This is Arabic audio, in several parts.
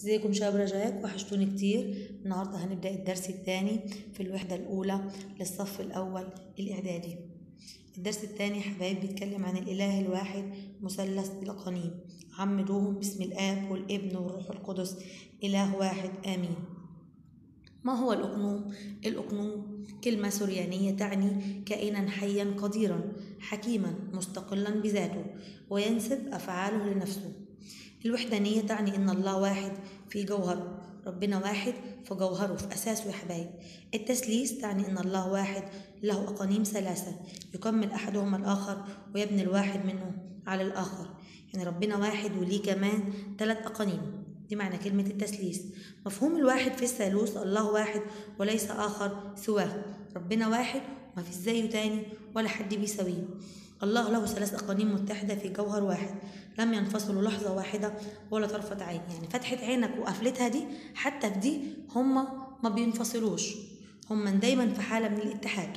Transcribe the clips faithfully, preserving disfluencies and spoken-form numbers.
ازيكم شباب رجاء، وحشتوني كتير. النهارده هنبدأ الدرس الثاني في الوحدة الأولى للصف الأول الإعدادي. الدرس الثاني يا حبايب بيتكلم عن الإله الواحد مثلث الأقانيم، عمدوهم باسم الآب والابن والروح القدس إله واحد آمين. ما هو الأقنوم؟ الأقنوم كلمة سريانية تعني كائنا حيا قديرا حكيما مستقلا بذاته وينسب أفعاله لنفسه. الوحدانية تعني إن الله واحد في جوهره، ربنا واحد في جوهره في أساسه يا حبايب. التثليث تعني إن الله واحد له أقانيم ثلاثة يكمل أحدهما الآخر ويبني الواحد منه على الآخر، يعني ربنا واحد وليه كمان ثلاث أقانيم، دي معنى كلمة التثليث. مفهوم الواحد في الثالوث، الله واحد وليس آخر سواه، ربنا واحد وما فيش زيه تاني ولا حد بيساويه. الله له ثلاث أقانيم متحدة في جوهر واحد لم ينفصلوا لحظة واحدة ولا طرفة عين، يعني فتحة عينك وقفلتها دي حتى في دي هما ما بينفصلوش، هما دايما في حالة من الاتحاد.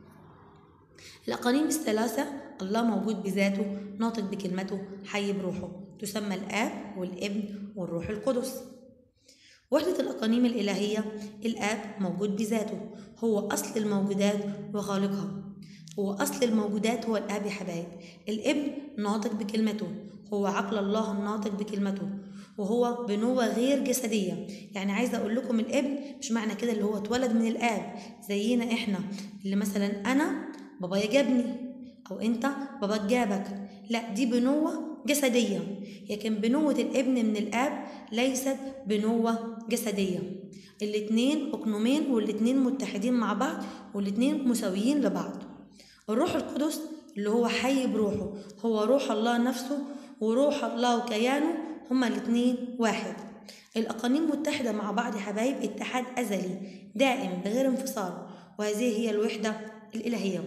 الأقانيم الثلاثة، الله موجود بذاته ناطق بكلمته حي بروحه، تسمى الآب والابن والروح القدس. وحدة الأقانيم الإلهية، الآب موجود بذاته، هو أصل الموجودات وخالقها، هو أصل الموجودات هو الآب يا حبايب. الابن ناطق بكلمته، هو عقل الله الناطق بكلمته، وهو بنوة غير جسدية. يعني عايزة أقول لكم الابن مش معنى كده اللي هو اتولد من الآب زينا إحنا، اللي مثلا أنا بابايا جابني أو أنت باباك جابك، لا دي بنوة جسدية، لكن بنوة الابن من الآب ليست بنوة جسدية. الاتنين أقنومين والاتنين متحدين مع بعض والاتنين مساويين لبعض. الروح القدس اللي هو حي بروحه، هو روح الله نفسه وروح الله وكيانه، هما الاتنين واحد. الأقانيم متحدة مع بعض يا حبايب اتحاد أزلي دائم بغير انفصال، وهذه هي الوحدة الإلهية.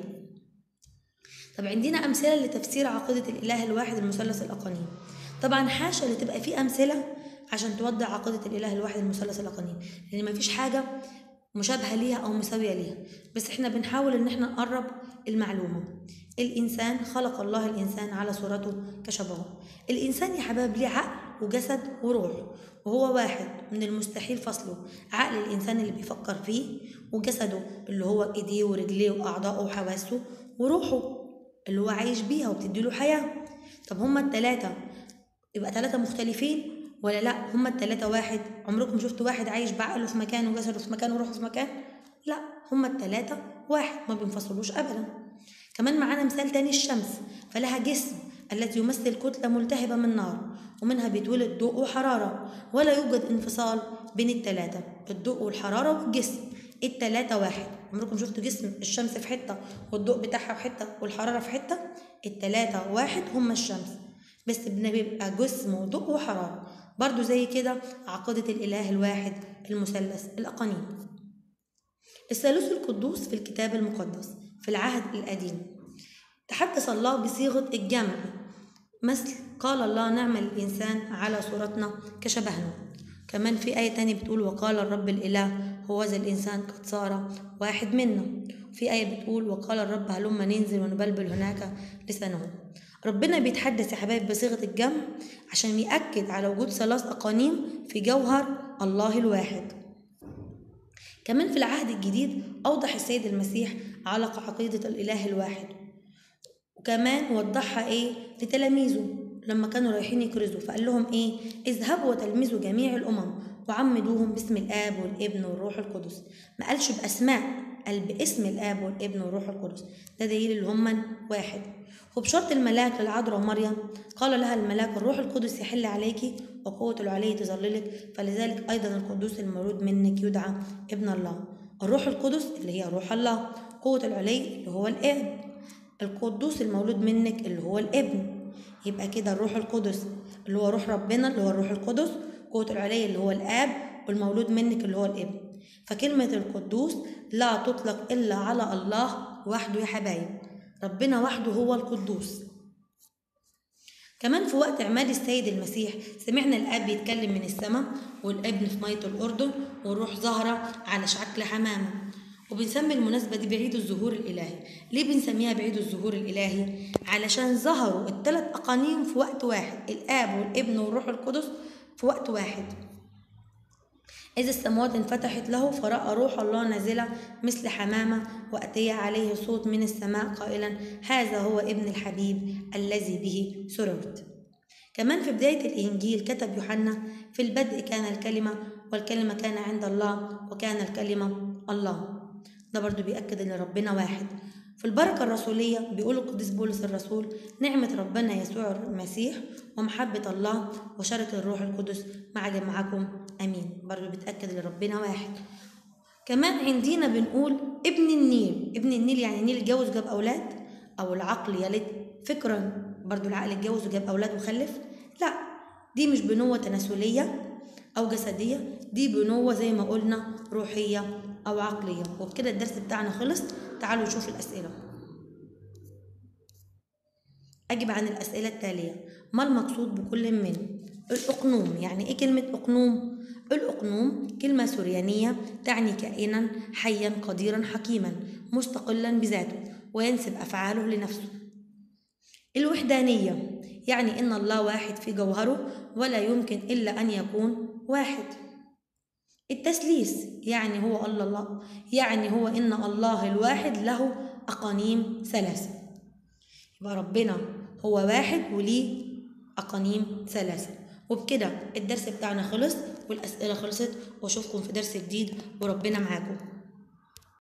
طب عندنا أمثلة لتفسير عقيدة الإله الواحد المثلث الأقانيم. طبعا حاشا اللي تبقى فيه أمثلة عشان توضح عقيدة الإله الواحد المثلث الأقانيم، لأن مفيش حاجة مشابهة ليها أو مساوية ليها، بس احنا بنحاول ان احنا نقرب المعلومة. الإنسان خلق الله الإنسان على صورته كشبهه. الإنسان يا حباب ليه عقل وجسد وروح، وهو واحد من المستحيل فصله. عقل الإنسان اللي بيفكر فيه، وجسده اللي هو إيديه ورجليه وأعضائه وحواسه، وروحه اللي هو عايش بيها وبتديله حياة. طب هما التلاتة يبقى تلاتة مختلفين ولا لا؟ هما التلاتة واحد؟ عمركم شفتوا واحد عايش بعقله في مكان وجسده في مكان وروحه في مكان؟ لا، هما التلاتة واحد ما بينفصلوش ابدا. كمان معانا مثال تاني، الشمس فلها جسم التي يمثل كتلة ملتهبة من نار، ومنها بيتولد ضوء وحرارة، ولا يوجد انفصال بين التلاتة، الضوء والحرارة والجسم، التلاتة واحد. عمركم شفتوا جسم الشمس في حتة والضوء بتاعها في حتة والحرارة في حتة؟ التلاتة واحد هما الشمس، بس بيبقى جسم وضوء وحرارة. برضو زي كده عقيدة الإله الواحد المثلث الأقانيم. الثالوث القدوس في الكتاب المقدس في العهد القديم تحدث الله بصيغة الجمع، مثل قال الله نعمل الإنسان على صورتنا كشبهنا. كمان في آية تانية بتقول وقال الرب الإله هو ذا الإنسان قد صار واحد منا. في آية بتقول وقال الرب هلما ننزل ونبلبل هناك لسانهم. ربنا بيتحدث يا حبايب بصيغة الجمع عشان يأكد على وجود ثلاث أقانيم في جوهر الله الواحد. كمان في العهد الجديد أوضح السيد المسيح علق عقيدة الإله الواحد، وكمان وضحها إيه لتلاميذه لما كانوا رايحين يكرزوا، فقال لهم إيه؟ اذهبوا وتلمذوا جميع الأمم وعمدوهم باسم الآب والابن والروح القدس. ما قالش بأسماء، قال باسم الآب والابن والروح القدس، ده دليل اللي هم واحد. وبشرط الملاك للعذراء ومريم قال لها الملاك الروح القدس يحل عليك وقوة العلي تظللك، فلذلك أيضا القدوس المولود منك يدعى ابن الله. الروح القدس اللي هي روح الله، قوة العلي اللي هو الابن، القدوس المولود منك اللي هو الابن. يبقى كده الروح القدس اللي هو روح ربنا اللي هو الروح القدس، قوة العلي اللي هو الآب، والمولود منك اللي هو الابن. فكلمة القدوس لا تطلق إلا على الله وحده يا حبايب، ربنا وحده هو القدوس. كمان في وقت عماد السيد المسيح سمعنا الآب بيتكلم من السماء والابن في مية الأردن والروح ظاهرة على شكل حمامة. وبنسمي المناسبة دي بعيد الظهور الإلهي. ليه بنسميها بعيد الظهور الإلهي؟ علشان ظهروا الثلاث أقانيم في وقت واحد، الآب والابن والروح القدس في وقت واحد. إذ السماوات انفتحت له فرأى روح الله نازلة مثل حمامة وأتي عليه صوت من السماء قائلا هذا هو ابن الحبيب الذي به سررت. كمان في بداية الإنجيل كتب يوحنا في البدء كان الكلمة والكلمة كان عند الله وكان الكلمة الله. ده برضو بيأكد إن ربنا واحد. في البركة الرسولية بيقول القديس بولس الرسول نعمة ربنا يسوع المسيح ومحبة الله وشركة الروح القدس مع جميعكم آمين. برضو بتأكد إن ربنا واحد. كمان عندنا بنقول ابن النيل. ابن النيل يعني النيل اتجوز وجاب أولاد، أو العقل يلد فكرا برضو العقل اتجوز وجاب أولاد وخلف. لا، دي مش بنوة تناسلية أو جسدية، دي بنوة زي ما قلنا روحية أو عقلية. وبكده الدرس بتاعنا خلص. تعالوا نشوف الأسئلة. أجب عن الأسئلة التالية. ما المقصود بكل من؟ الأقنوم. يعني إيه كلمة أقنوم؟ الأقنوم كلمة سريانية تعني كائنا حيا قديرا حكيما مستقلا بذاته وينسب أفعاله لنفسه. الوحدانية يعني إن الله واحد في جوهره ولا يمكن إلا أن يكون واحد. التثليث يعني هو الله يعني هو إن الله الواحد له أقانيم ثلاثة. يبقى ربنا هو واحد وليه أقانيم ثلاثة. وبكده الدرس بتاعنا خلص والأسئلة خلصت، وأشوفكم في درس جديد وربنا معاكم.